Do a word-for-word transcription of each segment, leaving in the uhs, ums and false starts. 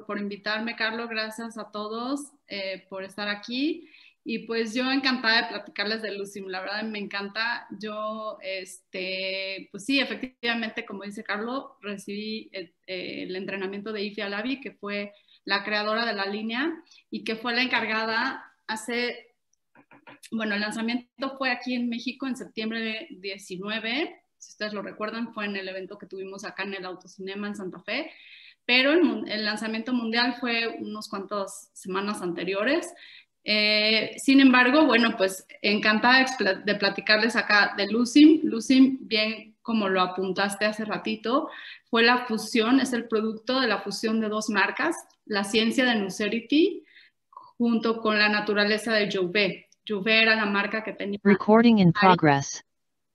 por, por invitarme, Carlos. Gracias a todos eh, por estar aquí. Y pues yo encantada de platicarles de Lucim. La verdad me encanta. Yo, este, pues sí, efectivamente, como dice Carlos, recibí el, el entrenamiento de Ife Alavi, que fue la creadora de la línea y que fue la encargada hace... Bueno, el lanzamiento fue aquí en México en septiembre de diecinueve, si ustedes lo recuerdan, fue en el evento que tuvimos acá en el Autocinema en Santa Fe, pero el, el lanzamiento mundial fue unos cuantas semanas anteriores. Eh, sin embargo, bueno, pues encantada de platicarles acá de Lucim. Lucim, bien como lo apuntaste hace ratito, fue la fusión, es el producto de la fusión de dos marcas, la ciencia de Nucerity junto con la naturaleza de Jouvet. Jouvet era la marca que tenía... Recording in progress.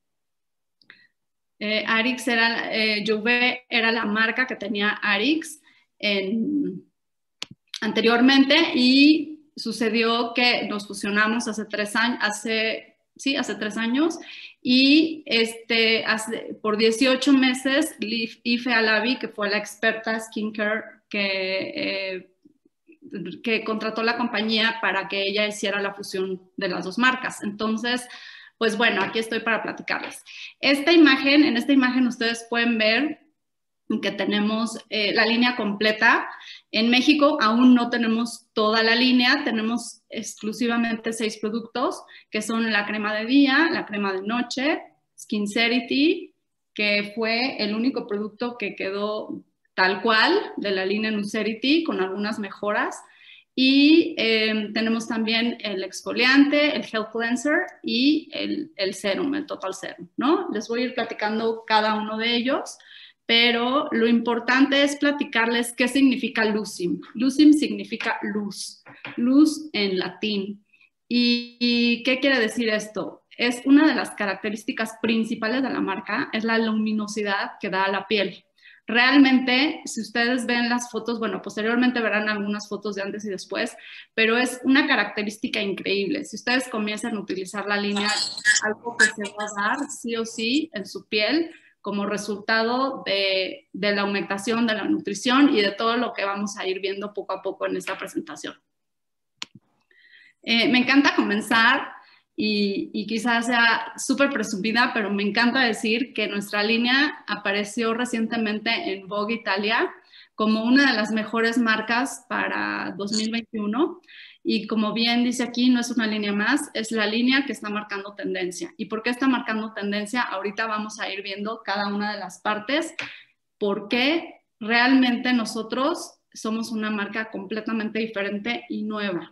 Eh, Arix era, eh, Jouvet era la marca que tenía Arix en, anteriormente y sucedió que nos fusionamos hace tres años, hace, sí, hace tres años y este, hace, por dieciocho meses Ife Alavi, que fue la experta skincare que... Eh, que contrató la compañía para que ella hiciera la fusión de las dos marcas. Entonces, pues bueno, aquí estoy para platicarles. Esta imagen, en esta imagen ustedes pueden ver que tenemos eh, la línea completa. En México aún no tenemos toda la línea, tenemos exclusivamente seis productos, que son la crema de día, la crema de noche, Skincerity, que fue el único producto que quedó tal cual de la línea Nucerity, con algunas mejoras. Y eh, tenemos también el exfoliante, el Health Cleanser y el, el serum, el Total Serum, ¿no? Les voy a ir platicando cada uno de ellos, pero lo importante es platicarles qué significa Lucim. Lucim significa luz, luz en latín. ¿Y, y qué quiere decir esto? Es una de las características principales de la marca, es la luminosidad que da a la piel. Realmente, si ustedes ven las fotos, bueno, posteriormente verán algunas fotos de antes y después, pero es una característica increíble. Si ustedes comienzan a utilizar la línea, algo que se va a dar sí o sí en su piel como resultado de, de la aumentación, de la nutrición y de todo lo que vamos a ir viendo poco a poco en esta presentación. Eh, me encanta comenzar Y, y quizás sea súper presumida, pero me encanta decir que nuestra línea apareció recientemente en Vogue Italia como una de las mejores marcas para dos mil veintiuno. Y como bien dice aquí, no es una línea más, es la línea que está marcando tendencia. ¿Y por qué está marcando tendencia? Ahorita vamos a ir viendo cada una de las partes, porque realmente nosotros somos una marca completamente diferente y nueva.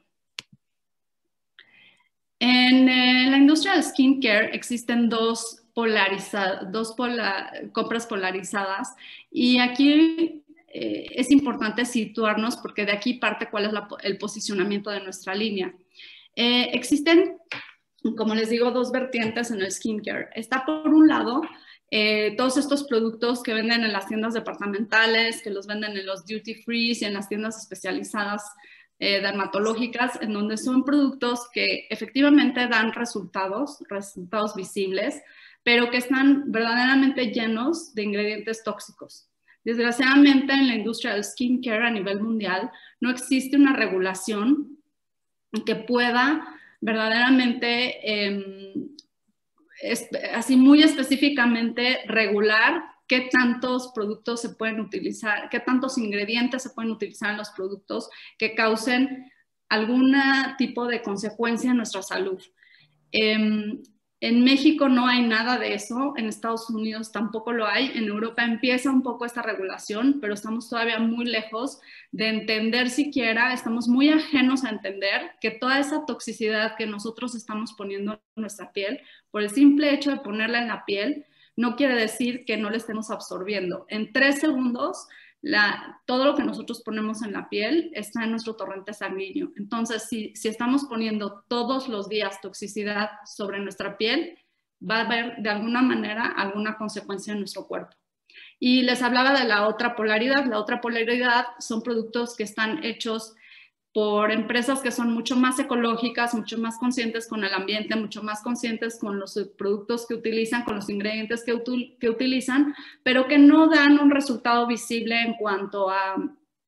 En eh, la industria del skincare existen dos, polarizadas, dos pola, compras polarizadas y aquí eh, es importante situarnos porque de aquí parte cuál es la, el posicionamiento de nuestra línea. Eh, existen, como les digo, dos vertientes en el skincare. Está por un lado eh, todos estos productos que venden en las tiendas departamentales, que los venden en los duty free y en las tiendas especializadas Eh, dermatológicas, en donde son productos que efectivamente dan resultados, resultados visibles, pero que están verdaderamente llenos de ingredientes tóxicos. Desgraciadamente, en la industria del skincare a nivel mundial no existe una regulación que pueda verdaderamente, eh, es, así muy específicamente, regular qué tantos productos se pueden utilizar, qué tantos ingredientes se pueden utilizar en los productos que causen algún tipo de consecuencia en nuestra salud. Eh, en México no hay nada de eso, en Estados Unidos tampoco lo hay, en Europa empieza un poco esta regulación, pero estamos todavía muy lejos de entender siquiera, estamos muy ajenos a entender que toda esa toxicidad que nosotros estamos poniendo en nuestra piel, por el simple hecho de ponerla en la piel, no quiere decir que no la estemos absorbiendo. En tres segundos, la, todo lo que nosotros ponemos en la piel está en nuestro torrente sanguíneo. Entonces, si, si estamos poniendo todos los días toxicidad sobre nuestra piel, va a haber de alguna manera alguna consecuencia en nuestro cuerpo. Y les hablaba de la otra polaridad. La otra polaridad son productos que están hechos por empresas que son mucho más ecológicas, mucho más conscientes con el ambiente, mucho más conscientes con los productos que utilizan, con los ingredientes que, util, que utilizan, pero que no dan un resultado visible en cuanto a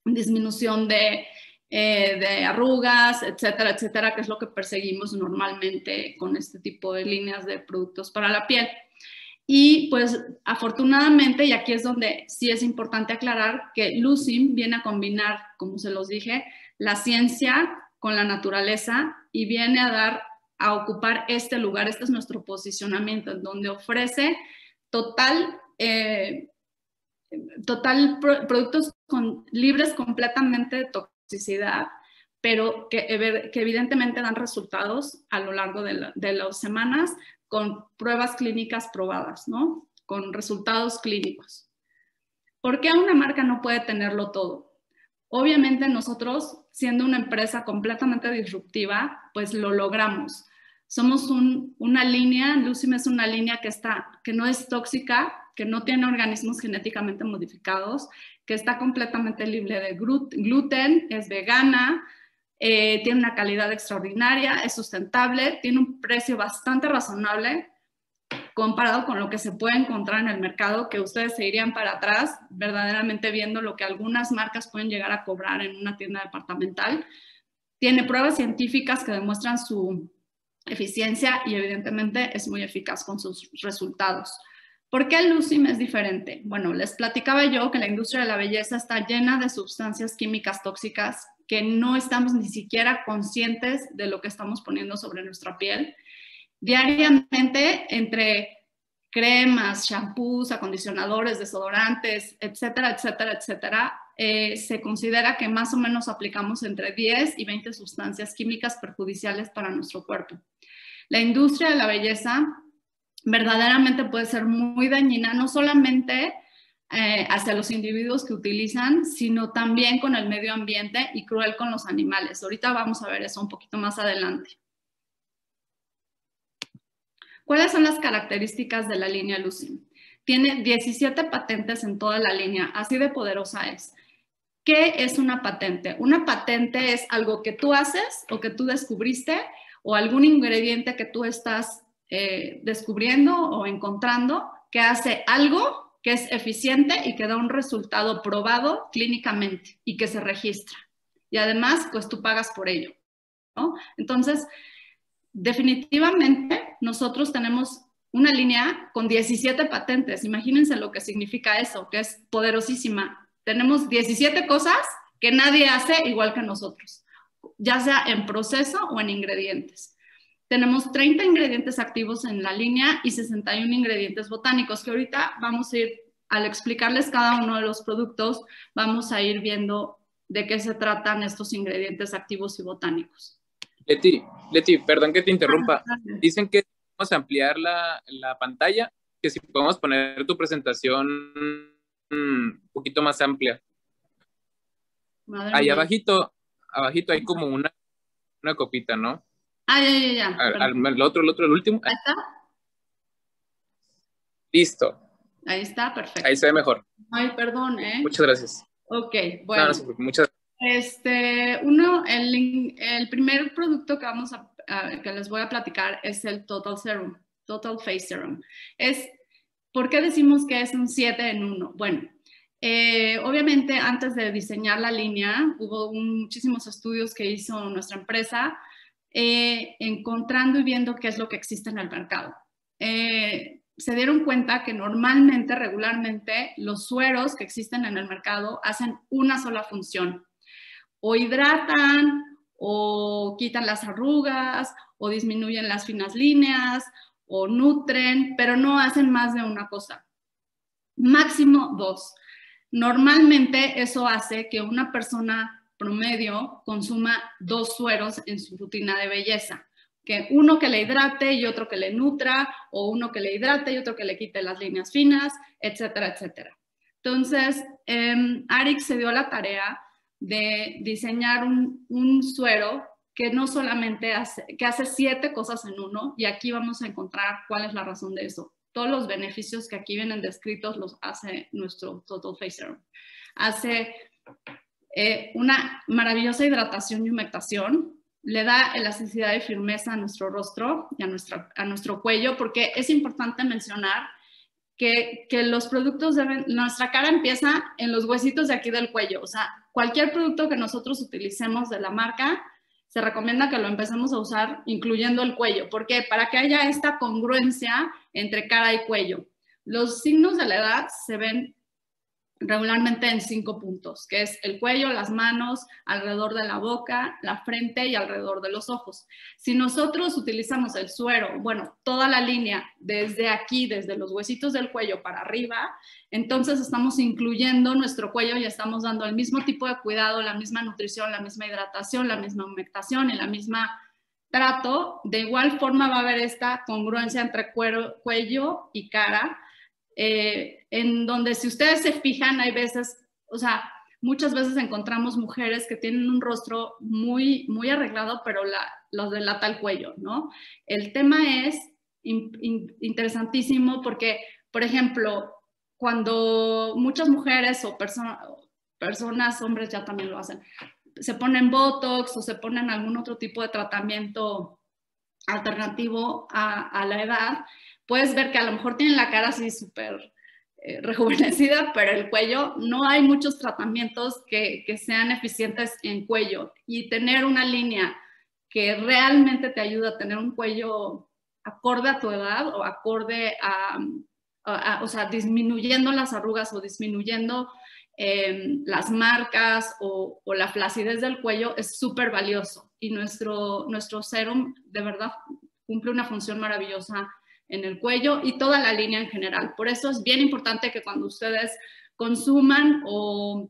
disminución de, eh, de arrugas, etcétera, etcétera, que es lo que perseguimos normalmente con este tipo de líneas de productos para la piel. Y pues afortunadamente, y aquí es donde sí es importante aclarar, que Lucim viene a combinar, como se los dije, la ciencia con la naturaleza y viene a dar, a ocupar este lugar, este es nuestro posicionamiento, en donde ofrece total, eh, total pro, productos con, libres completamente de toxicidad, pero que, que evidentemente dan resultados a lo largo de, la, de las semanas, con pruebas clínicas probadas, ¿no? Con resultados clínicos. ¿Por qué una marca no puede tenerlo todo? Obviamente nosotros, siendo una empresa completamente disruptiva, pues lo logramos. Somos un, una línea, Lucim es una línea que, está, que no es tóxica, que no tiene organismos genéticamente modificados, que está completamente libre de gluten, es vegana, Eh, tiene una calidad extraordinaria, es sustentable, tiene un precio bastante razonable comparado con lo que se puede encontrar en el mercado, que ustedes se irían para atrás verdaderamente viendo lo que algunas marcas pueden llegar a cobrar en una tienda departamental. Tiene pruebas científicas que demuestran su eficiencia y evidentemente es muy eficaz con sus resultados. ¿Por qué el Lucim es diferente? Bueno, les platicaba yo que la industria de la belleza está llena de sustancias químicas tóxicas que no estamos ni siquiera conscientes de lo que estamos poniendo sobre nuestra piel. Diariamente, entre cremas, shampoos, acondicionadores, desodorantes, etcétera, etcétera, etcétera, eh, se considera que más o menos aplicamos entre diez y veinte sustancias químicas perjudiciales para nuestro cuerpo. La industria de la belleza verdaderamente puede ser muy dañina, no solamente eh, hacia los individuos que utilizan, sino también con el medio ambiente y cruel con los animales. Ahorita vamos a ver eso un poquito más adelante. ¿Cuáles son las características de la línea Lucim? Tiene diecisiete patentes en toda la línea, así de poderosa es. ¿Qué es una patente? Una patente es algo que tú haces o que tú descubriste o algún ingrediente que tú estás eh, descubriendo o encontrando que hace algo que es eficiente y que da un resultado probado clínicamente y que se registra. Y además, pues tú pagas por ello, ¿no? Entonces, definitivamente nosotros tenemos una línea con diecisiete patentes. Imagínense lo que significa eso, que es poderosísima. Tenemos diecisiete cosas que nadie hace igual que nosotros, ya sea en proceso o en ingredientes. Tenemos treinta ingredientes activos en la línea y sesenta y uno ingredientes botánicos, que ahorita vamos a ir, al explicarles cada uno de los productos, vamos a ir viendo de qué se tratan estos ingredientes activos y botánicos. Leti, Leti, perdón que te interrumpa. Dicen que vamos a ampliar la, la pantalla, que si podemos poner tu presentación un poquito más amplia. Madre Ahí mía. abajito, abajito hay como una, una copita, ¿no? Ah, ya, ya, ya. Al, al, el otro, el otro, el último. Ahí está. Listo. Ahí está, perfecto. Ahí se ve mejor. Ay, perdón, ¿eh? Muchas gracias. Ok, bueno. No, no, muchas gracias. Este, uno, el, el primer producto que vamos a, a, que les voy a platicar es el Total Serum, Total Face Serum. Es, ¿por qué decimos que es un siete en uno? Bueno, eh, obviamente antes de diseñar la línea hubo un, muchísimos estudios que hizo nuestra empresa eh, encontrando y viendo qué es lo que existe en el mercado. Eh, se dieron cuenta que normalmente, regularmente, los sueros que existen en el mercado hacen una sola función. O hidratan, o quitan las arrugas, o disminuyen las finas líneas, o nutren, pero no hacen más de una cosa. Máximo dos. Normalmente eso hace que una persona promedio consuma dos sueros en su rutina de belleza. Que uno que le hidrate y otro que le nutra, o uno que le hidrate y otro que le quite las líneas finas, etcétera, etcétera. Entonces, eh, Arix se dio la tarea de diseñar un, un suero que no solamente hace, que hace siete cosas en uno, y aquí vamos a encontrar cuál es la razón de eso. Todos los beneficios que aquí vienen descritos los hace nuestro Total Face Serum. Hace eh, una maravillosa hidratación y humectación, le da elasticidad y firmeza a nuestro rostro y a, nuestra, a nuestro cuello, porque es importante mencionar que, que los productos deben, nuestra cara empieza en los huesitos de aquí del cuello, o sea, cualquier producto que nosotros utilicemos de la marca, se recomienda que lo empecemos a usar incluyendo el cuello. ¿Por qué? Para que haya esta congruencia entre cara y cuello. Los signos de la edad se ven regularmente en cinco puntos, que es el cuello, las manos, alrededor de la boca, la frente y alrededor de los ojos. Si nosotros utilizamos el suero, bueno, toda la línea desde aquí, desde los huesitos del cuello para arriba, entonces estamos incluyendo nuestro cuello y estamos dando el mismo tipo de cuidado, la misma nutrición, la misma hidratación, la misma humectación y la misma trato. De igual forma va a haber esta congruencia entre cuero, cuello y cara, Eh, en donde si ustedes se fijan, hay veces, o sea, muchas veces encontramos mujeres que tienen un rostro muy, muy arreglado, pero la, los delata el cuello, ¿no? El tema es in, in, interesantísimo porque, por ejemplo, cuando muchas mujeres o persona, personas, hombres ya también lo hacen, se ponen Botox o se ponen algún otro tipo de tratamiento alternativo a, a la edad, puedes ver que a lo mejor tienen la cara así súper eh, rejuvenecida, pero el cuello, no hay muchos tratamientos que, que sean eficientes en cuello. Y tener una línea que realmente te ayuda a tener un cuello acorde a tu edad o acorde a, a, a o sea, disminuyendo las arrugas o disminuyendo eh, las marcas o, o la flacidez del cuello es súper valioso. Y nuestro, nuestro serum de verdad cumple una función maravillosa en el cuello y toda la línea en general. Por eso es bien importante que cuando ustedes consuman o,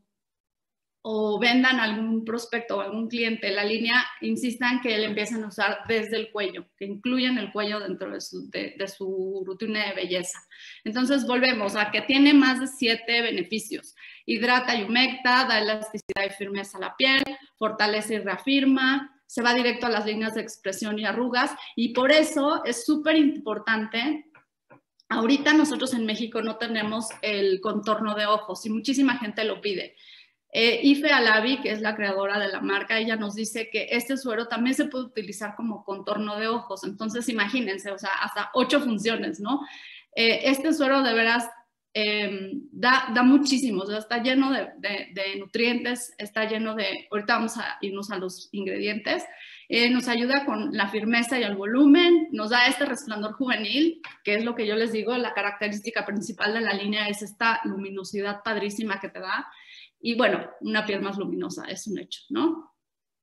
o vendan a algún prospecto o algún cliente la línea, insistan que le empiecen a usar desde el cuello, que incluyan el cuello dentro de su, de, de su rutina de belleza. Entonces volvemos a que tiene más de siete beneficios. Hidrata y humecta, da elasticidad y firmeza a la piel, fortalece y reafirma, se va directo a las líneas de expresión y arrugas, y por eso es súper importante. Ahorita nosotros en México no tenemos el contorno de ojos y muchísima gente lo pide. Eh, Ife Alavi, que es la creadora de la marca, ella nos dice que este suero también se puede utilizar como contorno de ojos. Entonces imagínense, o sea, hasta ocho funciones, ¿no? Eh, este suero de veras eh, da, da muchísimo, o sea, está lleno de, de, de nutrientes, está lleno de, ahorita vamos a irnos a los ingredientes, eh, nos ayuda con la firmeza y el volumen, nos da este resplandor juvenil, que es lo que yo les digo, la característica principal de la línea es esta luminosidad padrísima que te da, y bueno, una piel más luminosa, es un hecho, ¿no?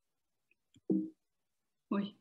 Uy.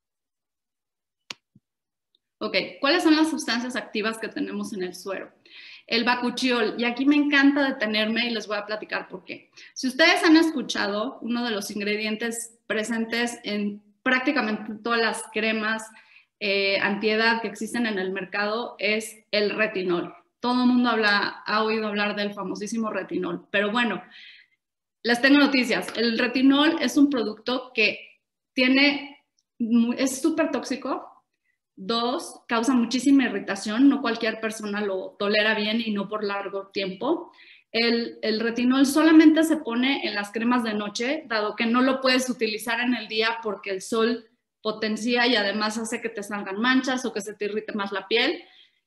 Ok, ¿cuáles son las sustancias activas que tenemos en el suero? El bakuchiol, y aquí me encanta detenerme y les voy a platicar por qué. Si ustedes han escuchado, uno de los ingredientes presentes en prácticamente todas las cremas eh, antiedad que existen en el mercado es el retinol. Todo el mundo habla, ha oído hablar del famosísimo retinol, pero bueno, les tengo noticias. El retinol es un producto que tiene, es súper tóxico. Dos, causa muchísima irritación, no cualquier persona lo tolera bien y no por largo tiempo. El, el retinol solamente se pone en las cremas de noche, dado que no lo puedes utilizar en el día porque el sol potencia y además hace que te salgan manchas o que se te irrite más la piel.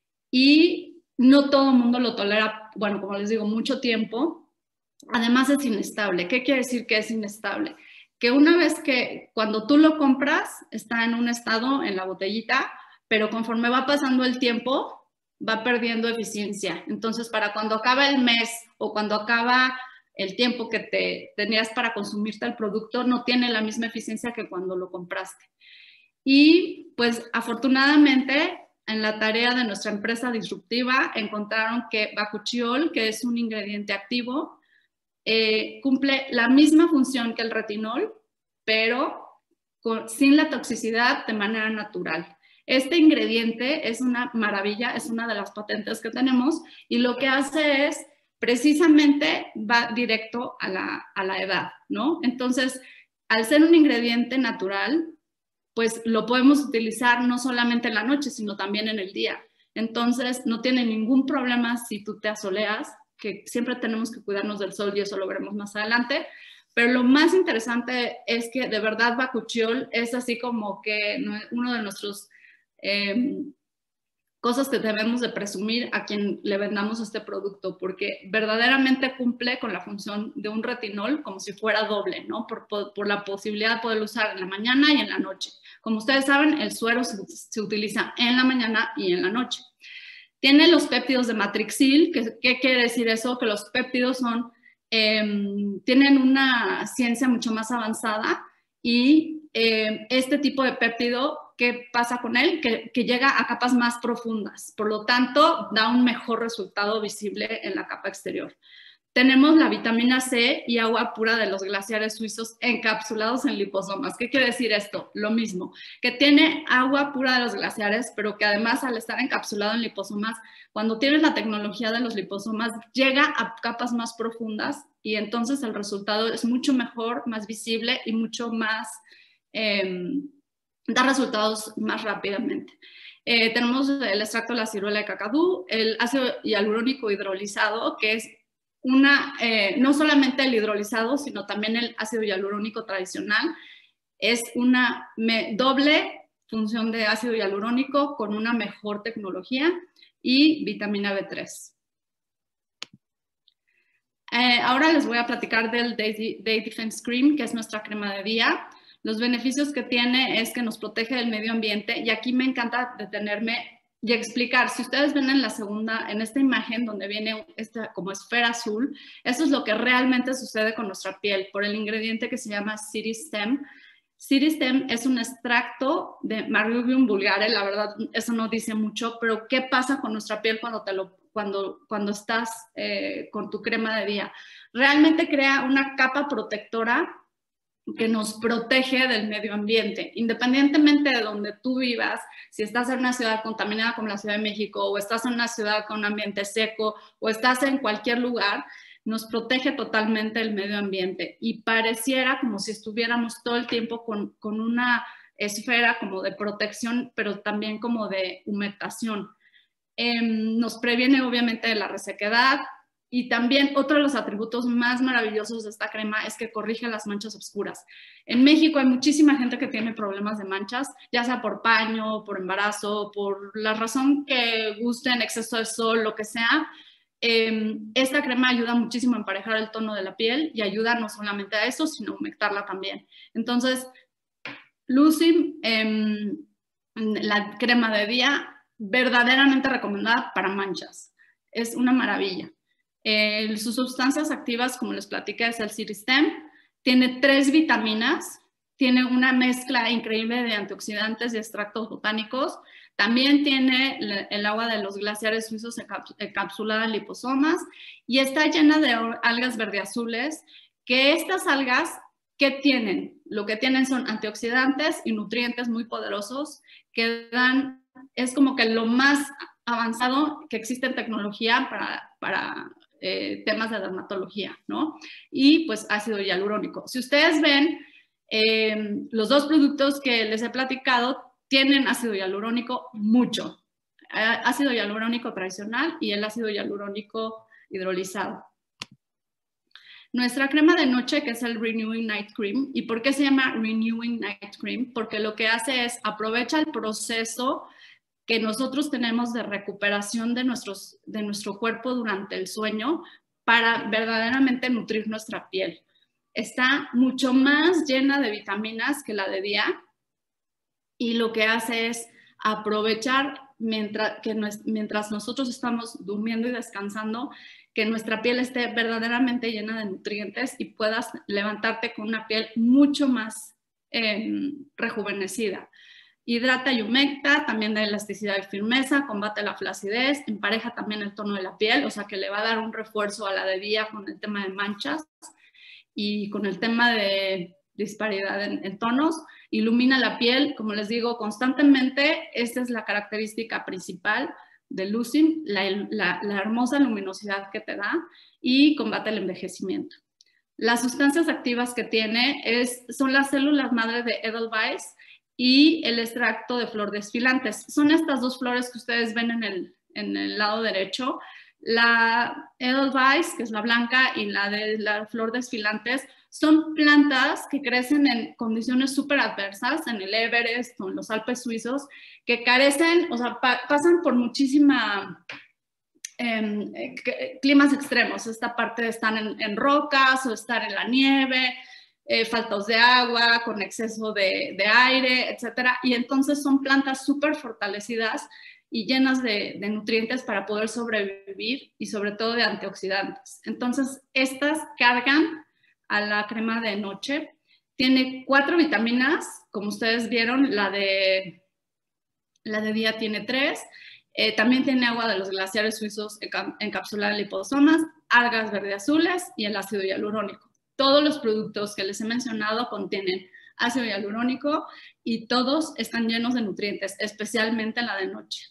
Y no todo el mundo lo tolera, bueno, como les digo, mucho tiempo. Además es inestable. ¿Qué quiere decir que es inestable? Que una vez que cuando tú lo compras está en un estado en la botellita, pero conforme va pasando el tiempo va perdiendo eficiencia. Entonces para cuando acaba el mes o cuando acaba el tiempo que te tenías para consumirte el producto no tiene la misma eficiencia que cuando lo compraste. Y pues afortunadamente en la tarea de nuestra empresa disruptiva encontraron que bakuchiol, que es un ingrediente activo, Eh, cumple la misma función que el retinol, pero con, sin la toxicidad de manera natural. Este ingrediente es una maravilla, es una de las patentes que tenemos y lo que hace es precisamente va directo a la, a la edad, ¿no? Entonces, al ser un ingrediente natural, pues lo podemos utilizar no solamente en la noche, sino también en el día. Entonces, no tiene ningún problema si tú te asoleas, que siempre tenemos que cuidarnos del sol y eso lo veremos más adelante, pero lo más interesante es que de verdad bakuchiol es así como que uno de nuestros eh, cosas que debemos de presumir a quien le vendamos este producto, porque verdaderamente cumple con la función de un retinol como si fuera doble, ¿no? Por, por, por la posibilidad de poderlo usar en la mañana y en la noche. Como ustedes saben, el suero se, se utiliza en la mañana y en la noche. Tiene los péptidos de matrixil. ¿Qué, qué quiere decir eso? Que los péptidos son, eh, tienen una ciencia mucho más avanzada y eh, este tipo de péptido, ¿qué pasa con él? Que, que llega a capas más profundas. Por lo tanto, da un mejor resultado visible en la capa exterior. Tenemos la vitamina C y agua pura de los glaciares suizos encapsulados en liposomas. ¿Qué quiere decir esto? Lo mismo, que tiene agua pura de los glaciares, pero que además al estar encapsulado en liposomas, cuando tienes la tecnología de los liposomas, llega a capas más profundas y entonces el resultado es mucho mejor, más visible y mucho más, eh, da resultados más rápidamente. Eh, tenemos el extracto de la ciruela de cacadú, el ácido hialurónico hidrolizado, que es Una, eh, no solamente el hidrolizado, sino también el ácido hialurónico tradicional. Es una me, doble función de ácido hialurónico con una mejor tecnología y vitamina B tres. Eh, ahora les voy a platicar del Day, Day Defense Cream, que es nuestra crema de día. Los beneficios que tiene es que nos protege del medio ambiente y aquí me encanta detenerme y explicar. Si ustedes ven en la segunda, en esta imagen donde viene esta como esfera azul, eso es lo que realmente sucede con nuestra piel por el ingrediente que se llama Ciristem. Ciristem es un extracto de Marrubium vulgare, la verdad eso no dice mucho, pero ¿qué pasa con nuestra piel cuando, te lo, cuando, cuando estás eh, con tu crema de día? Realmente crea una capa protectora que nos protege del medio ambiente, independientemente de donde tú vivas, si estás en una ciudad contaminada como la Ciudad de México, o estás en una ciudad con un ambiente seco, o estás en cualquier lugar, nos protege totalmente del medio ambiente y pareciera como si estuviéramos todo el tiempo con, con una esfera como de protección, pero también como de humectación. Eh, nos previene obviamente de la resequedad. Y también otro de los atributos más maravillosos de esta crema es que corrige las manchas oscuras. En México hay muchísima gente que tiene problemas de manchas, ya sea por paño, por embarazo, por la razón que gusten, exceso de sol, lo que sea. Eh, esta crema ayuda muchísimo a emparejar el tono de la piel y ayuda no solamente a eso, sino a humectarla también. Entonces, Lucy, eh, la crema de día, verdaderamente recomendada para manchas. Es una maravilla. Eh, sus sustancias activas, como les platiqué, es el Ciristem. Tiene tres vitaminas, tiene una mezcla increíble de antioxidantes y extractos botánicos. También tiene el agua de los glaciares suizos encapsulada en liposomas y está llena de algas verdeazules, que estas algas, ¿qué tienen? Lo que tienen son antioxidantes y nutrientes muy poderosos que dan, es como que lo más avanzado que existe en tecnología para, para eh, temas de dermatología, ¿no? Y pues ácido hialurónico. Si ustedes ven, eh, los dos productos que les he platicado tienen ácido hialurónico mucho. Eh, ácido hialurónico tradicional y el ácido hialurónico hidrolizado. Nuestra crema de noche, que es el Renewing Night Cream. ¿Y por qué se llama Renewing Night Cream? Porque lo que hace es aprovecha el proceso que nosotros tenemos de recuperación de, nuestros, de nuestro cuerpo durante el sueño para verdaderamente nutrir nuestra piel. Está mucho más llena de vitaminas que la de día y lo que hace es aprovechar mientras, que nos, mientras nosotros estamos durmiendo y descansando, que nuestra piel esté verdaderamente llena de nutrientes y puedas levantarte con una piel mucho más eh, rejuvenecida. Hidrata y humecta, también da elasticidad y firmeza, combate la flacidez, empareja también el tono de la piel, o sea que le va a dar un refuerzo a la de día con el tema de manchas y con el tema de disparidad en, en tonos. Ilumina la piel, como les digo, constantemente. Esta es la característica principal de Lucin, la, la, la hermosa luminosidad que te da y combate el envejecimiento. Las sustancias activas que tiene es, son las células madre de Edelweiss y el extracto de flor desfilantes. Son estas dos flores que ustedes ven en el, en el lado derecho. La Edelweiss, que es la blanca, y la de la flor desfilantes son plantas que crecen en condiciones súper adversas, en el Everest o en los Alpes suizos, que carecen, o sea, pa pasan por muchísima eh, climas extremos. Esta parte de estar en, en rocas o estar en la nieve, eh, faltos de agua, con exceso de, de aire, etcétera. Y entonces son plantas súper fortalecidas y llenas de, de nutrientes para poder sobrevivir y sobre todo de antioxidantes. Entonces, estas cargan a la crema de noche. Tiene cuatro vitaminas, como ustedes vieron, la de, la de día tiene tres. Eh, también tiene agua de los glaciares suizos encapsulada en liposomas, algas verde azules y el ácido hialurónico. Todos los productos que les he mencionado contienen ácido hialurónico y todos están llenos de nutrientes, especialmente en la de noche.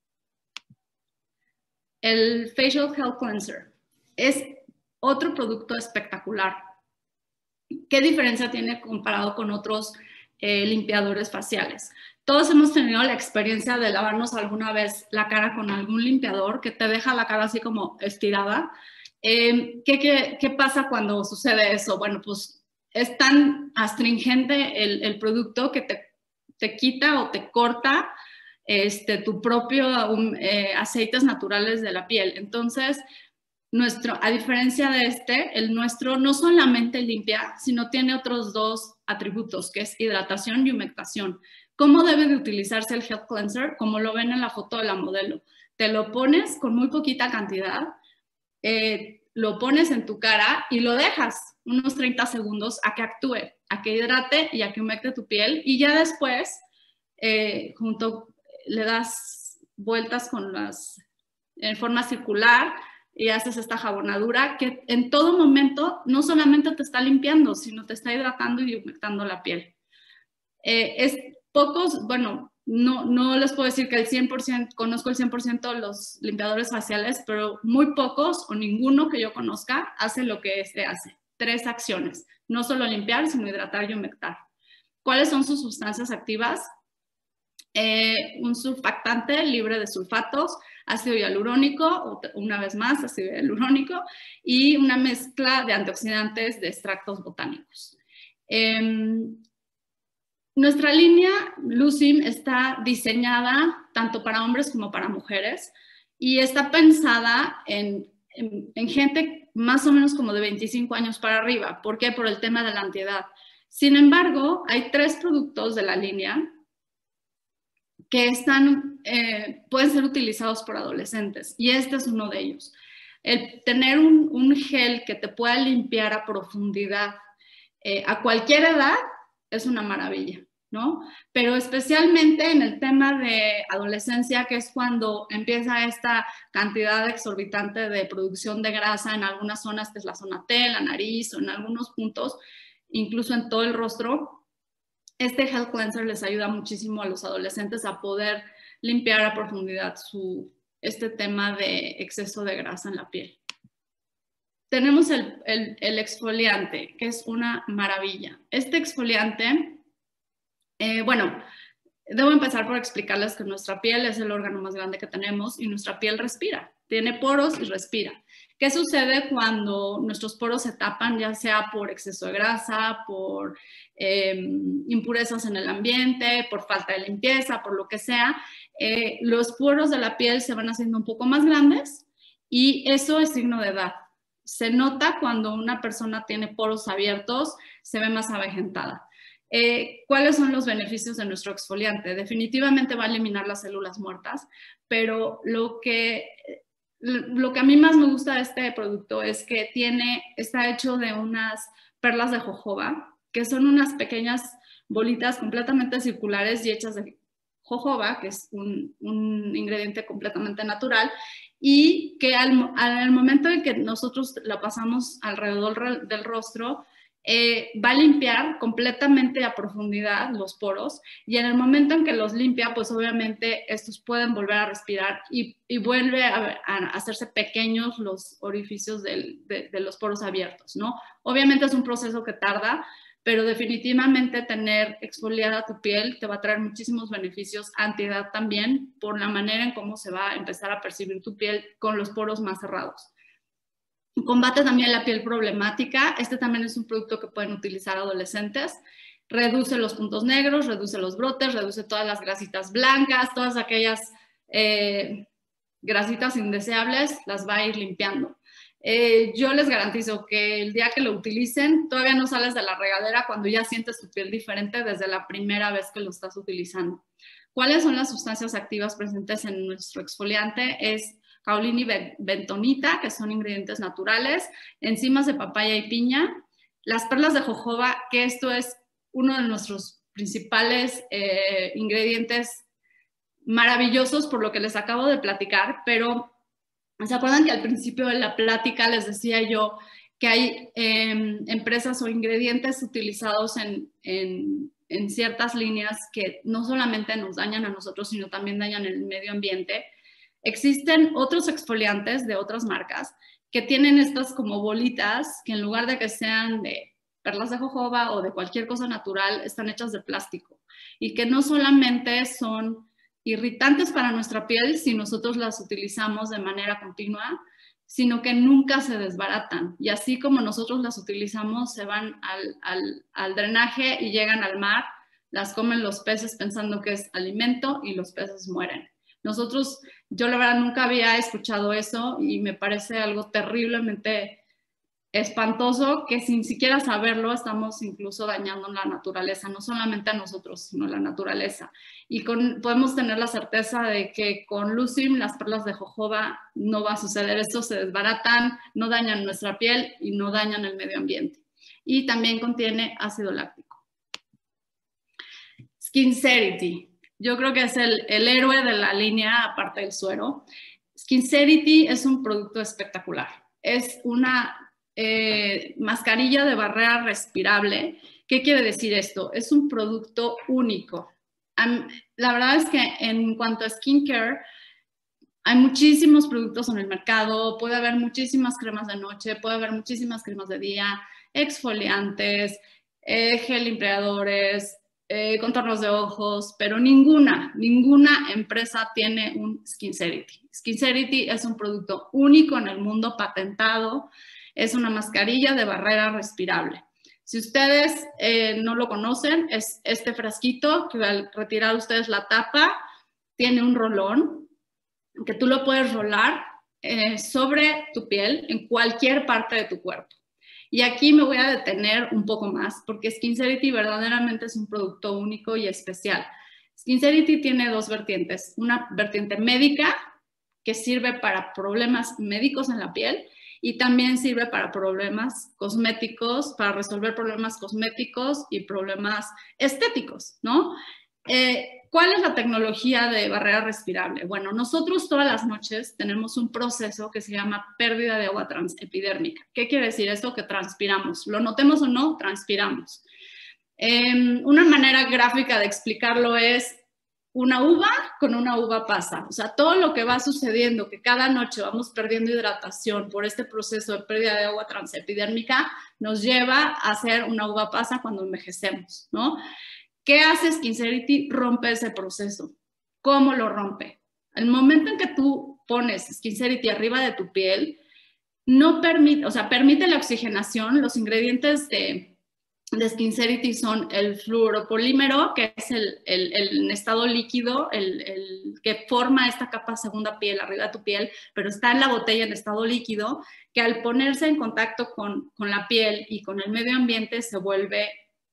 El Facial Health Cleanser es otro producto espectacular. ¿Qué diferencia tiene comparado con otros eh, limpiadores faciales? Todos hemos tenido la experiencia de lavarnos alguna vez la cara con algún limpiador que te deja la cara así como estirada. Eh, ¿qué, qué, ¿Qué pasa cuando sucede eso? Bueno, pues es tan astringente el, el producto que te, te quita o te corta este, tu propio um, eh, aceites naturales de la piel. Entonces, nuestro, a diferencia de este, el nuestro no solamente limpia, sino tiene otros dos atributos, que es hidratación y humectación. ¿Cómo debe de utilizarse el Health Cleanser? Como lo ven en la foto de la modelo. Te lo pones con muy poquita cantidad, eh, lo pones en tu cara y lo dejas unos treinta segundos a que actúe, a que hidrate y a que humecte tu piel. Y ya después, eh, junto, le das vueltas con las, en forma circular, y haces esta jabonadura que en todo momento no solamente te está limpiando, sino te está hidratando y humectando la piel. Eh, es pocos, bueno, no, no les puedo decir que el cien por ciento, conozco el cien por ciento de los limpiadores faciales, pero muy pocos o ninguno que yo conozca hace lo que este hace. Tres acciones, no solo limpiar, sino hidratar y humectar. ¿Cuáles son sus sustancias activas? Eh, un surfactante libre de sulfatos, ácido hialurónico, una vez más ácido hialurónico, y una mezcla de antioxidantes de extractos botánicos. Eh, nuestra línea Lucim está diseñada tanto para hombres como para mujeres y está pensada en, en, en gente más o menos como de veinticinco años para arriba. ¿Por qué? Por el tema de la antiedad. Sin embargo, hay tres productos de la línea que están, eh, pueden ser utilizados por adolescentes y este es uno de ellos. El tener un, un gel que te pueda limpiar a profundidad eh, a cualquier edad es una maravilla, ¿no? Pero especialmente en el tema de adolescencia, que es cuando empieza esta cantidad exorbitante de producción de grasa en algunas zonas, que es la zona T, la nariz o en algunos puntos, incluso en todo el rostro. Este Health Cleanser les ayuda muchísimo a los adolescentes a poder limpiar a profundidad su, este tema de exceso de grasa en la piel. Tenemos el, el, el exfoliante, que es una maravilla. Este exfoliante, eh, bueno, debo empezar por explicarles que nuestra piel es el órgano más grande que tenemos y nuestra piel respira, tiene poros y respira. ¿Qué sucede cuando nuestros poros se tapan, ya sea por exceso de grasa, por eh, impurezas en el ambiente, por falta de limpieza, por lo que sea? Eh, los poros de la piel se van haciendo un poco más grandes y eso es signo de edad. Se nota cuando una persona tiene poros abiertos, se ve más avejentada. Eh, ¿Cuáles son los beneficios de nuestro exfoliante? Definitivamente va a eliminar las células muertas, pero lo que... Lo que a mí más me gusta de este producto es que tiene, está hecho de unas perlas de jojoba, que son unas pequeñas bolitas completamente circulares y hechas de jojoba, que es un, un ingrediente completamente natural, y que al, al momento en que nosotros la pasamos alrededor del rostro, Eh, va a limpiar completamente a profundidad los poros y en el momento en que los limpia, pues obviamente estos pueden volver a respirar y, y vuelve a, a hacerse pequeños los orificios del, de, de los poros abiertos, ¿no? Obviamente es un proceso que tarda, pero definitivamente tener exfoliada tu piel te va a traer muchísimos beneficios, antiedad también, por la manera en cómo se va a empezar a percibir tu piel con los poros más cerrados. Combate también la piel problemática. Este también es un producto que pueden utilizar adolescentes. Reduce los puntos negros, reduce los brotes, reduce todas las grasitas blancas, todas aquellas eh, grasitas indeseables, las va a ir limpiando. Eh, yo les garantizo que el día que lo utilicen, todavía no sales de la regadera cuando ya sientes tu piel diferente desde la primera vez que lo estás utilizando. ¿Cuáles son las sustancias activas presentes en nuestro exfoliante? Es caolín y bentonita, que son ingredientes naturales, enzimas de papaya y piña, las perlas de jojoba, que esto es uno de nuestros principales eh, ingredientes maravillosos por lo que les acabo de platicar, pero ¿se acuerdan que al principio de la plática les decía yo que hay eh, empresas o ingredientes utilizados en, en, en ciertas líneas que no solamente nos dañan a nosotros, sino también dañan el medio ambiente? Existen otros exfoliantes de otras marcas que tienen estas como bolitas que en lugar de que sean de perlas de jojoba o de cualquier cosa natural, están hechas de plástico y que no solamente son irritantes para nuestra piel si nosotros las utilizamos de manera continua, sino que nunca se desbaratan. Y así como nosotros las utilizamos, se van al, al, al drenaje y llegan al mar, las comen los peces pensando que es alimento y los peces mueren. Nosotros, yo la verdad nunca había escuchado eso y me parece algo terriblemente espantoso que sin siquiera saberlo estamos incluso dañando la naturaleza, no solamente a nosotros, sino a la naturaleza. Y con, podemos tener la certeza de que con Lucim, las perlas de jojoba, no va a suceder esto, se desbaratan, no dañan nuestra piel y no dañan el medio ambiente. Y también contiene ácido láctico. Skincerity. Yo creo que es el, el héroe de la línea, aparte del suero. Skincerity es un producto espectacular. Es una eh, mascarilla de barrera respirable. ¿Qué quiere decir esto? Es un producto único. Um, la verdad es que en cuanto a skincare, hay muchísimos productos en el mercado. Puede haber muchísimas cremas de noche, puede haber muchísimas cremas de día, exfoliantes, eh, gel limpiadores, Eh, contornos de ojos, pero ninguna, ninguna empresa tiene un Skincerity. Skincerity es un producto único en el mundo, patentado, es una mascarilla de barrera respirable. Si ustedes eh, no lo conocen, es este frasquito que al retirar ustedes la tapa, tiene un rolón que tú lo puedes rolar eh, sobre tu piel en cualquier parte de tu cuerpo. Y aquí me voy a detener un poco más porque Skincerity verdaderamente es un producto único y especial. Skincerity tiene dos vertientes. Una vertiente médica que sirve para problemas médicos en la piel y también sirve para problemas cosméticos, para resolver problemas cosméticos y problemas estéticos, ¿no? Eh, ¿Cuál es la tecnología de barrera respirable? Bueno, nosotros todas las noches tenemos un proceso que se llama pérdida de agua transepidérmica. ¿Qué quiere decir esto? Que transpiramos. Lo notemos o no, transpiramos. Eh, una manera gráfica de explicarlo es una uva con una uva pasa. O sea, todo lo que va sucediendo, que cada noche vamos perdiendo hidratación por este proceso de pérdida de agua transepidérmica, nos lleva a hacer una uva pasa cuando envejecemos, ¿no? ¿Qué hace Skincerity? Rompe ese proceso. ¿Cómo lo rompe? El momento en que tú pones Skincerity arriba de tu piel, no permite, o sea, permite la oxigenación. Los ingredientes de, de Skincerity son el fluoropolímero, que es el, el, el en estado líquido, el, el que forma esta capa segunda piel arriba de tu piel, pero está en la botella en estado líquido, que al ponerse en contacto con, con la piel y con el medio ambiente se vuelve...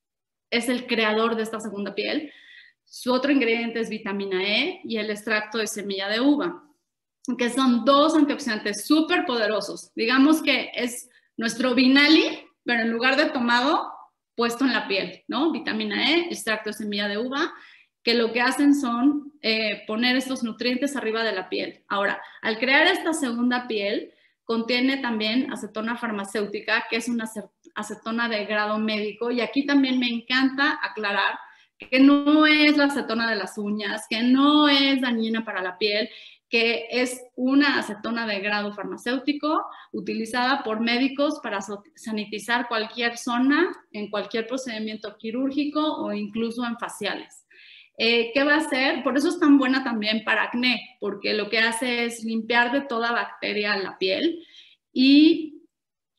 es el creador de esta segunda piel. Su otro ingrediente es vitamina E y el extracto de semilla de uva, que son dos antioxidantes súper poderosos. Digamos que es nuestro Vinali, pero en lugar de tomado, puesto en la piel, ¿no? Vitamina E, extracto de semilla de uva, que lo que hacen son eh, poner estos nutrientes arriba de la piel. Ahora, al crear esta segunda piel, contiene también acetona farmacéutica, que es una acetona de grado médico. Y aquí también me encanta aclarar que no es la acetona de las uñas, que no es dañina para la piel, que es una acetona de grado farmacéutico utilizada por médicos para sanitizar cualquier zona en cualquier procedimiento quirúrgico o incluso en faciales. Eh, ¿Qué va a hacer? Por eso es tan buena también para acné, porque lo que hace es limpiar de toda bacteria la piel y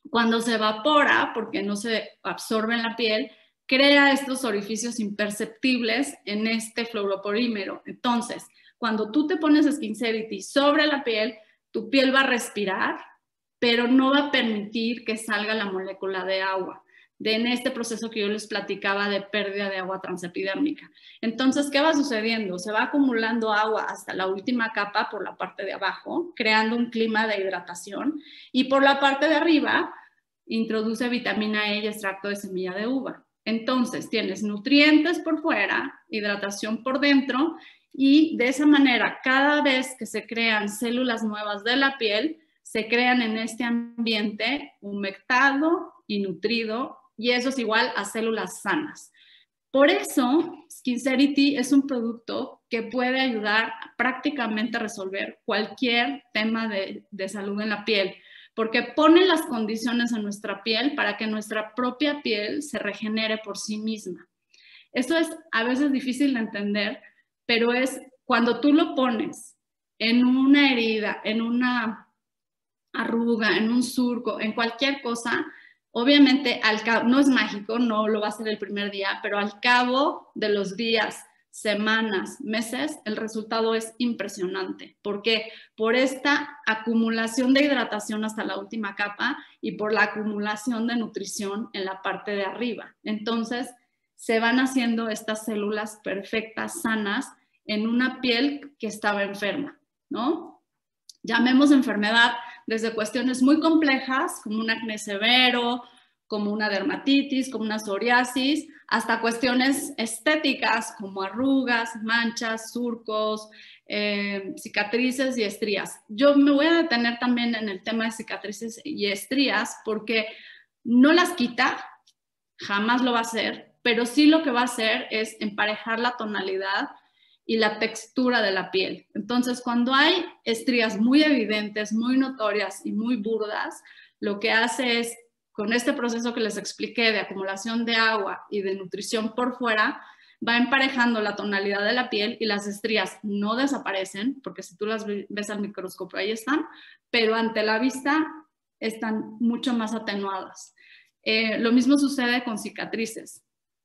Cuando se evapora, porque no se absorbe en la piel, crea estos orificios imperceptibles en este fluoroporímero. Entonces, cuando tú te pones Skincerity sobre la piel, tu piel va a respirar, pero no va a permitir que salga la molécula de agua, de en este proceso que yo les platicaba de pérdida de agua transepidérmica. Entonces, ¿qué va sucediendo? Se va acumulando agua hasta la última capa por la parte de abajo, creando un clima de hidratación, y por la parte de arriba introduce vitamina E y extracto de semilla de uva. Entonces, tienes nutrientes por fuera, hidratación por dentro, y de esa manera, cada vez que se crean células nuevas de la piel, se crean en este ambiente humectado y nutrido, y eso es igual a células sanas. Por eso, Skincerity es un producto que puede ayudar prácticamente a resolver cualquier tema de, de salud en la piel, porque pone las condiciones en nuestra piel para que nuestra propia piel se regenere por sí misma. Esto es a veces difícil de entender, pero es cuando tú lo pones en una herida, en una arruga, en un surco, en cualquier cosa, obviamente al cabo, no es mágico, no lo va a hacer el primer día, pero al cabo de los días, semanas, meses, el resultado es impresionante. ¿Por qué? Por esta acumulación de hidratación hasta la última capa y por la acumulación de nutrición en la parte de arriba. Entonces, se van haciendo estas células perfectas, sanas, en una piel que estaba enferma, ¿no? Llamemos enfermedad desde cuestiones muy complejas, como un acné severo, como una dermatitis, como una psoriasis, hasta cuestiones estéticas, como arrugas, manchas, surcos, eh, cicatrices y estrías. Yo me voy a detener también en el tema de cicatrices y estrías, porque no las quita, jamás lo va a hacer, pero sí lo que va a hacer es emparejar la tonalidad y la textura de la piel. Entonces, cuando hay estrías muy evidentes, muy notorias y muy burdas, lo que hace es, con este proceso que les expliqué de acumulación de agua y de nutrición por fuera, va emparejando la tonalidad de la piel y las estrías no desaparecen, porque si tú las ves al microscopio ahí están, pero ante la vista están mucho más atenuadas. Eh, lo mismo sucede con cicatrices.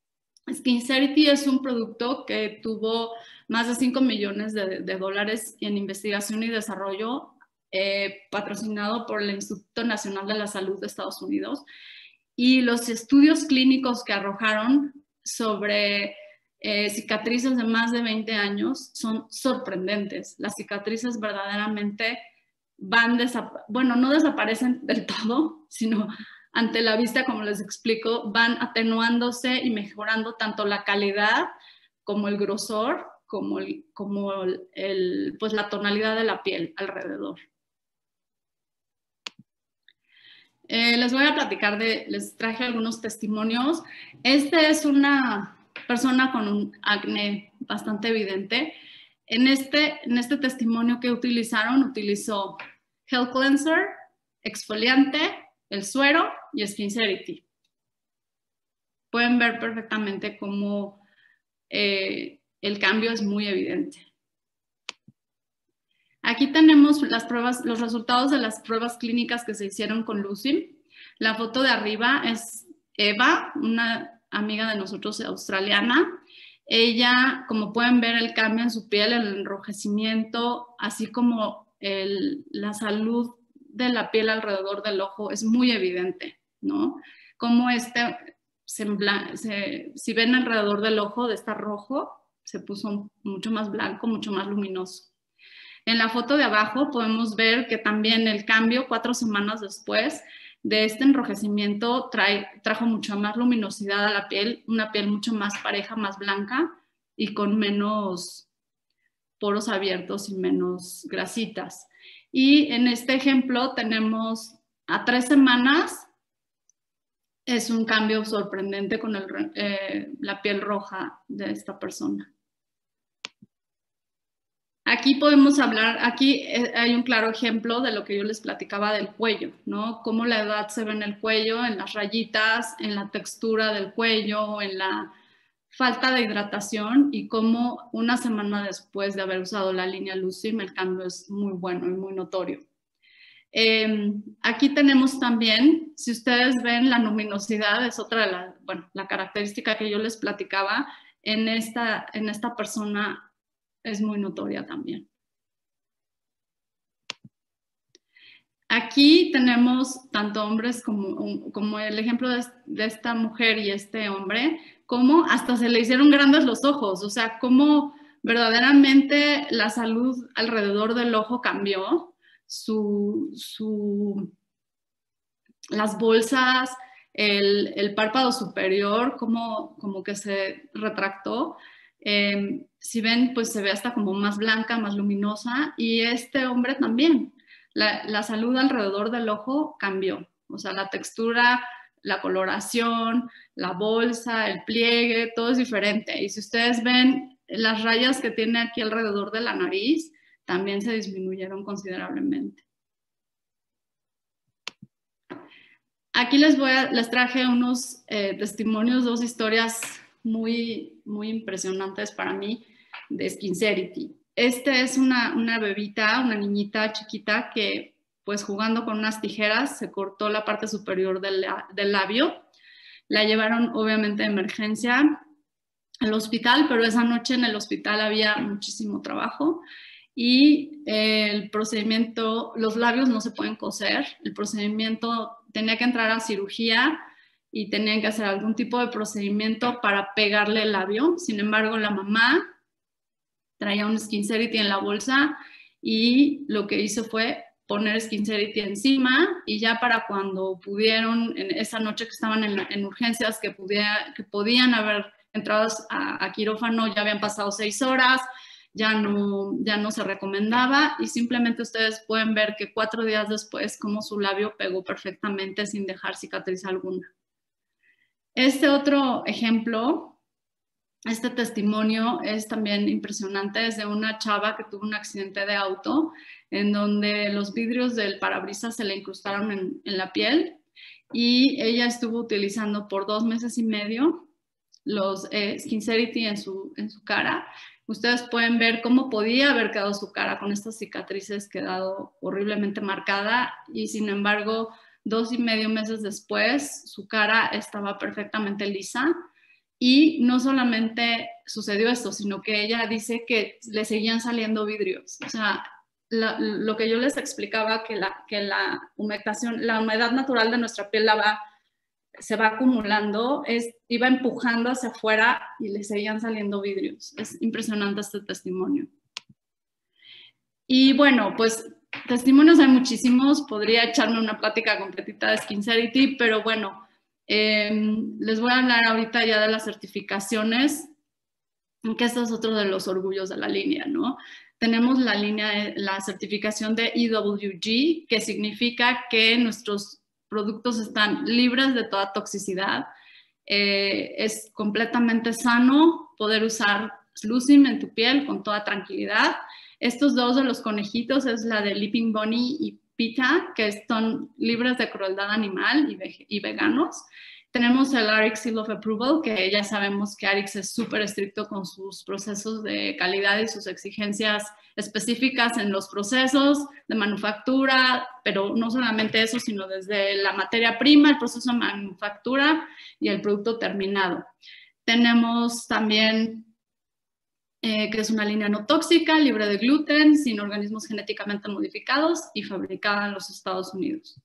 Skincerity es un producto que tuvo más de cinco millones de, de dólares en investigación y desarrollo, eh, patrocinado por el Instituto Nacional de la Salud de Estados Unidos. Y los estudios clínicos que arrojaron sobre eh, cicatrices de más de veinte años son sorprendentes. Las cicatrices verdaderamente van, bueno, no desaparecen del todo, sino ante la vista, como les explico, van atenuándose y mejorando tanto la calidad como el grosor, como, el, como el, pues la tonalidad de la piel alrededor. Eh, les voy a platicar de, les traje algunos testimonios. Este es una persona con un acné bastante evidente. En este, en este testimonio que utilizaron, utilizó Gel Cleanser, exfoliante, el suero y Skincerity. Pueden ver perfectamente cómo eh, el cambio es muy evidente. Aquí tenemos las pruebas, los resultados de las pruebas clínicas que se hicieron con Lucin. La foto de arriba es Eva, una amiga de nosotros australiana. Ella, como pueden ver, el cambio en su piel, el enrojecimiento, así como el, la salud de la piel alrededor del ojo es muy evidente, ¿no? Como este, se, se, si ven alrededor del ojo de estar rojo, se puso mucho más blanco, mucho más luminoso. En la foto de abajo podemos ver que también el cambio cuatro semanas después de este enrojecimiento trae, trajo mucha más luminosidad a la piel, una piel mucho más pareja, más blanca y con menos poros abiertos y menos grasitas. Y en este ejemplo tenemos a tres semanas, es un cambio sorprendente con el, eh, la piel roja de esta persona. Aquí podemos hablar, aquí hay un claro ejemplo de lo que yo les platicaba del cuello, ¿no? Cómo la edad se ve en el cuello, en las rayitas, en la textura del cuello, en la falta de hidratación y cómo una semana después de haber usado la línea Lucin, el cambio es muy bueno y muy notorio. Eh, aquí tenemos también, si ustedes ven, la luminosidad es otra de la, bueno, la característica que yo les platicaba, en esta, en esta persona es muy notoria también. Aquí tenemos tanto hombres como, como el ejemplo de, de esta mujer y este hombre, como hasta se le hicieron grandes los ojos, o sea, cómo verdaderamente la salud alrededor del ojo cambió. Su, su, las bolsas, el, el párpado superior, como, como que se retractó. Eh, si ven, pues se ve hasta como más blanca, más luminosa, y este hombre también. La, la salud alrededor del ojo cambió, o sea, la textura, la coloración, la bolsa, el pliegue, todo es diferente. Y si ustedes ven las rayas que tiene aquí alrededor de la nariz, también se disminuyeron considerablemente. Aquí les, voy a, les traje unos eh, testimonios, dos historias muy, muy impresionantes para mí de Skincerity. Este es una, una bebita, una niñita chiquita que pues jugando con unas tijeras se cortó la parte superior del, del labio. La llevaron obviamente de emergencia al hospital, pero esa noche en el hospital había muchísimo trabajo y eh, el procedimiento, los labios no se pueden coser, el procedimiento tenía que entrar a cirugía y tenían que hacer algún tipo de procedimiento para pegarle el labio. Sin embargo, la mamá traía un Skincerity en la bolsa y lo que hizo fue poner Skincerity encima y ya para cuando pudieron, en esa noche que estaban en, en urgencias, que, pudiera, que podían haber entrado a, a quirófano, ya habían pasado seis horas, ya no, ya no se recomendaba y simplemente ustedes pueden ver que cuatro días después como su labio pegó perfectamente sin dejar cicatriz alguna. Este otro ejemplo, este testimonio es también impresionante, es de una chava que tuvo un accidente de auto en donde los vidrios del parabrisas se le incrustaron en, en la piel y ella estuvo utilizando por dos meses y medio los eh, Skincerity en su, en su cara. Ustedes pueden ver cómo podía haber quedado su cara con estas cicatrices, quedado horriblemente marcada y sin embargo, dos y medio meses después, su cara estaba perfectamente lisa y no solamente sucedió esto, sino que ella dice que le seguían saliendo vidrios. O sea, la, lo que yo les explicaba, que la, que la humectación, la humedad natural de nuestra piel la va se va acumulando, es, iba empujando hacia afuera y le seguían saliendo vidrios. Es impresionante este testimonio. Y bueno, pues testimonios hay muchísimos, podría echarme una plática completita de Skincerity, pero bueno, eh, les voy a hablar ahorita ya de las certificaciones, que esto es otro de los orgullos de la línea, ¿no? Tenemos la línea, la certificación de E W G, que significa que nuestros productos están libres de toda toxicidad. Eh, es completamente sano poder usar Slusim en tu piel con toda tranquilidad. Estos dos de los conejitos es la de Leaping Bunny y Pita, que son libres de crueldad animal y, ve y veganos. Tenemos el A R I C Seal of Approval, que ya sabemos que A R I C es súper estricto con sus procesos de calidad y sus exigencias específicas en los procesos de manufactura, pero no solamente eso, sino desde la materia prima, el proceso de manufactura y el producto terminado. Tenemos también eh, que es una línea no tóxica, libre de gluten, sin organismos genéticamente modificados y fabricada en los Estados Unidos.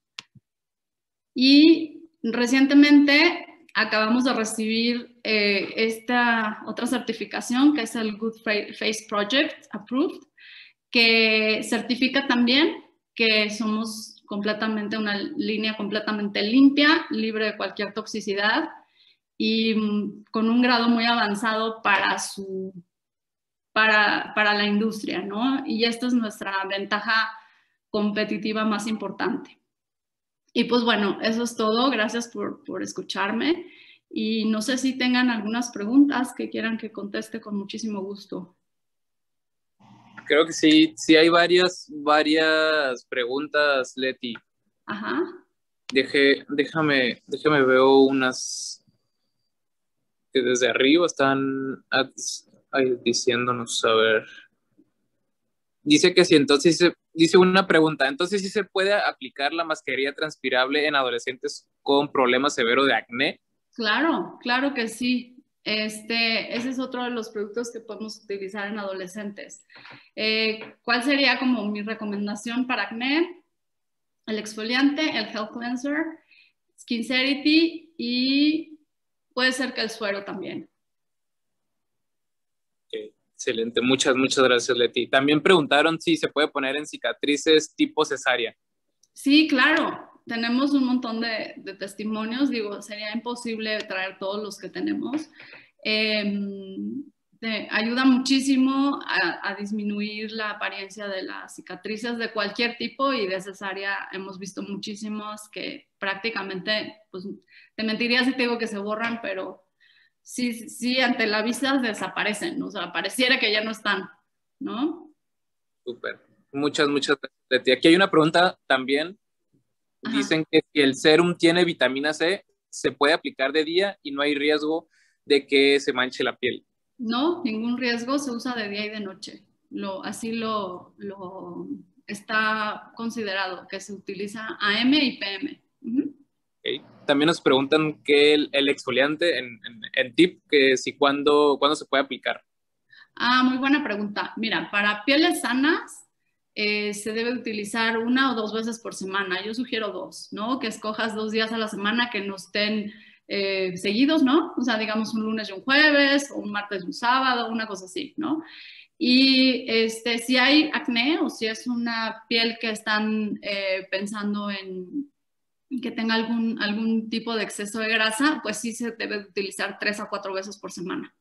Y recientemente acabamos de recibir eh, esta otra certificación que es el Good Face Project Approved, que certifica también que somos completamente una línea completamente limpia, libre de cualquier toxicidad y um, con un grado muy avanzado para, su, para, para la industria, ¿no? Y esta es nuestra ventaja competitiva más importante. Y pues bueno, eso es todo. Gracias por, por escucharme. Y no sé si tengan algunas preguntas que quieran que conteste con muchísimo gusto. Creo que sí, sí hay varias, varias preguntas, Leti. Ajá. Deje, déjame, déjame veo unas que desde arriba están diciéndonos, a ver. Dice que si entonces, dice una pregunta, entonces, ¿sí se puede aplicar la mascarilla transpirable en adolescentes con problemas severos de acné? Claro, claro que sí. Este, ese es otro de los productos que podemos utilizar en adolescentes. Eh, ¿Cuál sería como mi recomendación para acné? El exfoliante, el Health Cleanser, Skincerity y puede ser que el suero también. Okay, excelente, muchas, muchas gracias, Leti. También preguntaron si se puede poner en cicatrices tipo cesárea. Sí, claro. Tenemos un montón de, de testimonios. Digo, sería imposible traer todos los que tenemos. Eh, te ayuda muchísimo a, a disminuir la apariencia de las cicatrices de cualquier tipo y de cesárea hemos visto muchísimos que prácticamente, pues te mentiría si te digo que se borran, pero sí, sí ante la vista desaparecen, o sea, pareciera que ya no están, ¿no? Súper, muchas, muchas gracias, Leti. Aquí hay una pregunta también. Ajá. Dicen que si el serum tiene vitamina C, se puede aplicar de día y no hay riesgo de que se manche la piel. No, ningún riesgo, se usa de día y de noche. Lo, así lo, lo está considerado, que se utiliza A M y P M. Uh-huh. Okay. También nos preguntan que el, el exfoliante en, en, en tip, que si cuándo, cuándo se puede aplicar. Ah, muy buena pregunta. Mira, para pieles sanas eh, se debe utilizar una o dos veces por semana. Yo sugiero dos, ¿no? Que escojas dos días a la semana que no estén eh, seguidos, ¿no? O sea, digamos un lunes y un jueves, o un martes y un sábado, una cosa así, ¿no? Y este, si hay acné o si es una piel que están eh, pensando en que tenga algún, algún tipo de exceso de grasa, pues sí se debe utilizar tres a cuatro veces por semana.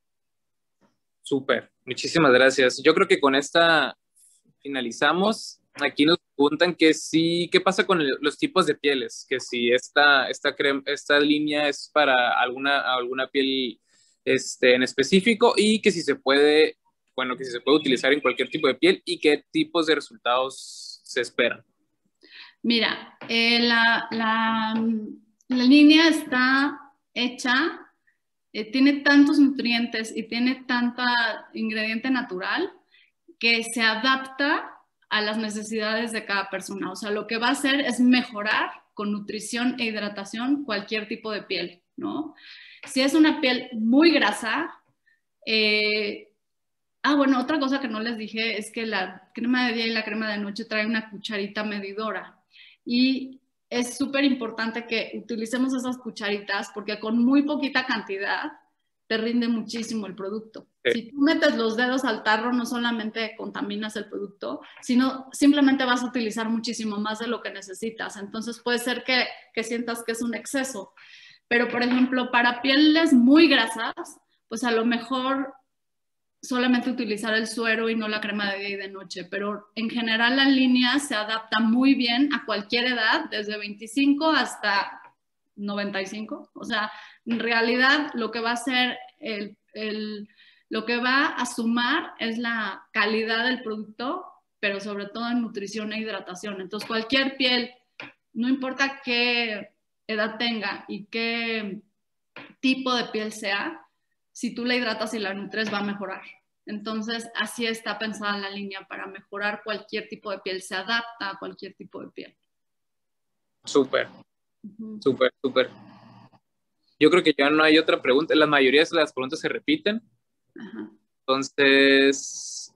Súper, muchísimas gracias. Yo creo que con esta finalizamos. Aquí nos preguntan que sí, ¿qué pasa con el, los tipos de pieles? Que si esta, esta, crema, esta línea es para alguna, alguna piel este, en específico y que si se puede, bueno, que si se puede utilizar en cualquier tipo de piel y qué tipos de resultados se esperan. Mira, eh, la, la, la línea está hecha, eh, tiene tantos nutrientes y tiene tanta ingrediente natural que se adapta a las necesidades de cada persona. O sea, lo que va a hacer es mejorar con nutrición e hidratación cualquier tipo de piel, ¿no? Si es una piel muy grasa, eh, ah, bueno, otra cosa que no les dije es que la crema de día y la crema de noche trae una cucharita medidora y es súper importante que utilicemos esas cucharitas porque con muy poquita cantidad te rinde muchísimo el producto. Sí. Si tú metes los dedos al tarro, no solamente contaminas el producto, sino simplemente vas a utilizar muchísimo más de lo que necesitas. Entonces puede ser que, que sientas que es un exceso. Pero, por ejemplo, para pieles muy grasas, pues a lo mejor solamente utilizar el suero y no la crema de día y de noche, pero en general la línea se adapta muy bien a cualquier edad, desde veinticinco hasta noventa y cinco. O sea, en realidad lo que va a hacer, el, el, lo que va a sumar es la calidad del producto, pero sobre todo en nutrición e hidratación. Entonces, cualquier piel, no importa qué edad tenga y qué tipo de piel sea, si tú la hidratas y la nutres va a mejorar. Entonces, así está pensada la línea para mejorar cualquier tipo de piel, se adapta a cualquier tipo de piel. Súper, uh-huh. súper, súper. Yo creo que ya no hay otra pregunta, la mayoría de las preguntas se repiten. Ajá. Entonces,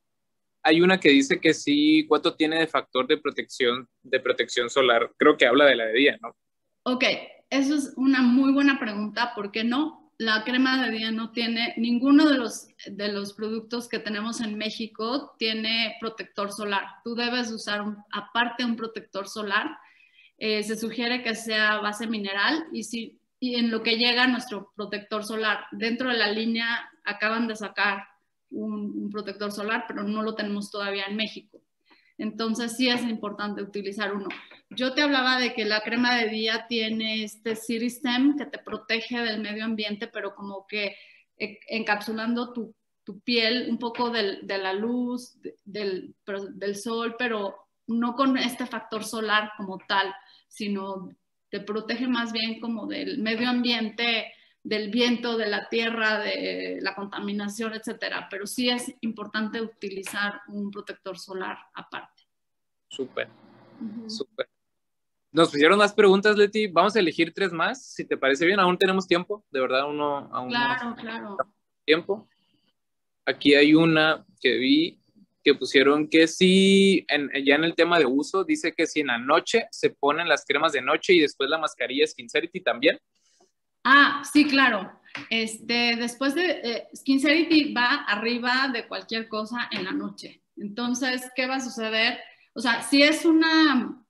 hay una que dice que sí, ¿cuánto tiene de factor de protección, de protección solar? Creo que habla de la de día, ¿no? Ok, eso es una muy buena pregunta, ¿por qué no? La crema de día no tiene, ninguno de los, de los productos que tenemos en México tiene protector solar. Tú debes usar un, aparte un protector solar. Eh, se sugiere que sea base mineral y, si, y en lo que llega nuestro protector solar. Dentro de la línea acaban de sacar un, un protector solar, pero no lo tenemos todavía en México. Entonces sí es importante utilizar uno. Yo te hablaba de que la crema de día tiene este Ciristem que te protege del medio ambiente, pero como que encapsulando tu, tu piel un poco del, de la luz, del, del sol, pero no con este factor solar como tal, sino te protege más bien como del medio ambiente, del viento, de la tierra, de la contaminación, etcétera. Pero sí es importante utilizar un protector solar aparte. Súper, uh-huh. Súper. Nos pusieron más preguntas, Leti. Vamos a elegir tres más, si te parece bien. Aún tenemos tiempo, de verdad, uno, aún claro, claro. tiempo. Aquí hay una que vi que pusieron que si, en, ya en el tema de uso, dice que si en la noche se ponen las cremas de noche y después la mascarilla Skincerity también. Ah, sí, claro. Este, después de eh, Skincerity va arriba de cualquier cosa en la noche. Entonces, ¿qué va a suceder? O sea, si es una,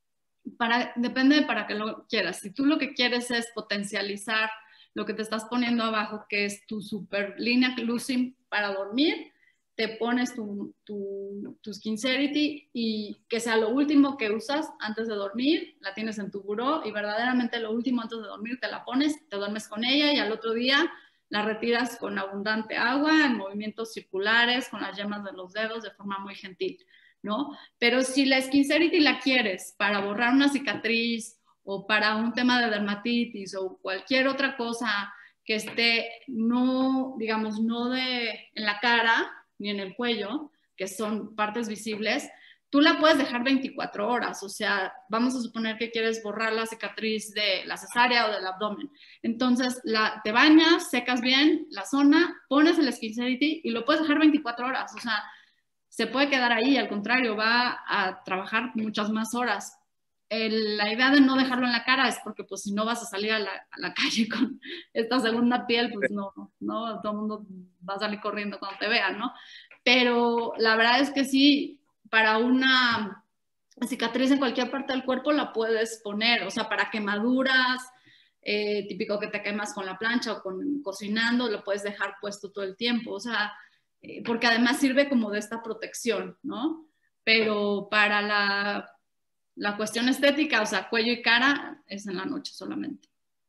para, depende de para qué lo quieras. Si tú lo que quieres es potencializar lo que te estás poniendo abajo, que es tu super línea losing para dormir, te pones tu, tu, tu Skincerity y que sea lo último que usas antes de dormir, la tienes en tu buró y verdaderamente lo último antes de dormir te la pones, te duermes con ella y al otro día la retiras con abundante agua, en movimientos circulares, con las yemas de los dedos, de forma muy gentil, ¿no? Pero si la Skincerity la quieres para borrar una cicatriz o para un tema de dermatitis o cualquier otra cosa que esté no, digamos, no de, en la cara ni en el cuello, que son partes visibles, tú la puedes dejar veinticuatro horas. O sea, vamos a suponer que quieres borrar la cicatriz de la cesárea o del abdomen. Entonces, la, te bañas, secas bien la zona, pones el Skincerity y lo puedes dejar veinticuatro horas. O sea, se puede quedar ahí, al contrario, va a trabajar muchas más horas. El, la idea de no dejarlo en la cara es porque pues si no vas a salir a la, a la calle con esta segunda piel, pues no, no, todo el mundo va a salir corriendo cuando te vean, ¿no? Pero la verdad es que sí, para una cicatriz en cualquier parte del cuerpo la puedes poner, o sea, para quemaduras, eh, típico que te quemas con la plancha o con, cocinando, lo puedes dejar puesto todo el tiempo, o sea, eh, porque además sirve como de esta protección, ¿no? Pero para la la cuestión estética, o sea, cuello y cara, es en la noche solamente.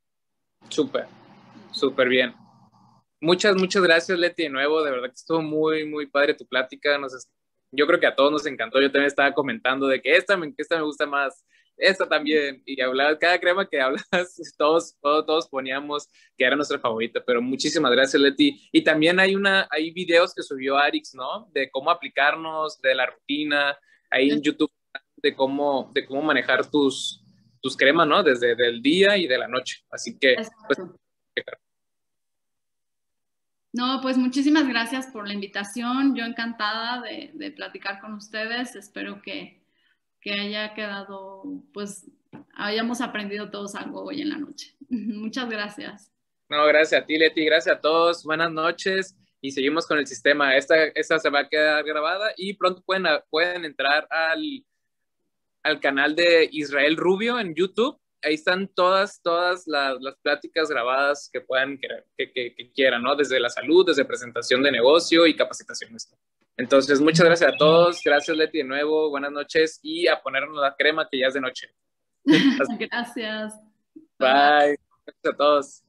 Súper, súper bien. Muchas, muchas gracias, Leti, de nuevo. De verdad que estuvo muy, muy padre tu plática. Nos, yo creo que a todos nos encantó. Yo también estaba comentando de que esta, esta me gusta más, esta también. Y hablaba, cada crema que hablas, todos, todos, todos poníamos que era nuestra favorita. Pero muchísimas gracias, Leti. Y también hay, una, hay videos que subió Arix, ¿no? De cómo aplicarnos, de la rutina. Ahí en YouTube de cómo, de cómo manejar tus, tus cremas, ¿no? Desde el día y de la noche. Así que, pues, no, pues muchísimas gracias por la invitación. Yo encantada de, de platicar con ustedes. Espero que, que haya quedado, pues, hayamos aprendido todos algo hoy en la noche. Muchas gracias. No, gracias a ti, Leti. Gracias a todos. Buenas noches. Y seguimos con el sistema. Esta, esta se va a quedar grabada y pronto pueden, pueden entrar al al canal de Israel Rubio en YouTube. Ahí están todas, todas las, las pláticas grabadas que puedan querer, que, que, que quieran, ¿no? Desde la salud, desde presentación de negocio y capacitaciones. Entonces, muchas gracias a todos. Gracias, Leti, de nuevo. Buenas noches y a ponernos la crema que ya es de noche. Gracias. Bye. Bye. Gracias a todos.